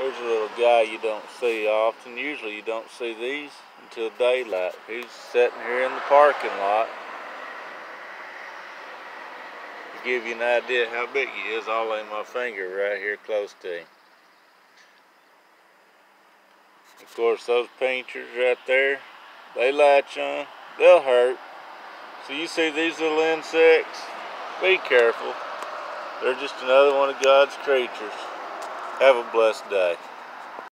There's a little guy you don't see often. Usually you don't see these until daylight. He's sitting here in the parking lot. To give you an idea how big he is, I'll lay my finger right here close to him. Of course, those pinchers right there, they latch on, they'll hurt. So you see these little insects, be careful. They're just another one of God's creatures. Have a blessed day.